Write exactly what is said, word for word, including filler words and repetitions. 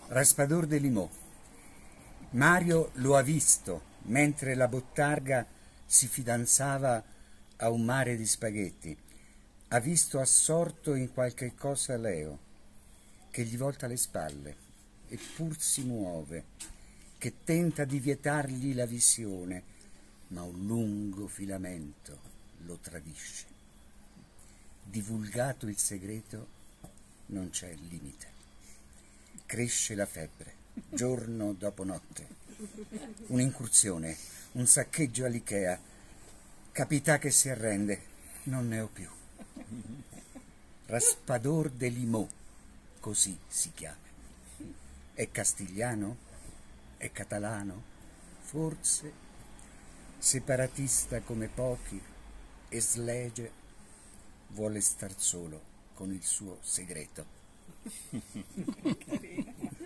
Raspador de Limò. Mario lo ha visto mentre la bottarga si fidanzava a un mare di spaghetti. Ha visto assorto in qualche cosa Leo, che gli volta le spalle, eppur si muove, che tenta di vietargli la visione, ma un lungo filamento lo tradisce. Divulgato il segreto, non c'è limite. Cresce la febbre, giorno dopo notte. Un'incursione, un saccheggio all'Ikea. Capità che si arrende, non ne ho più. Raspador de Limò, così si chiama. È castigliano? È catalano? Forse separatista come pochi e slege, vuole star solo con il suo segreto.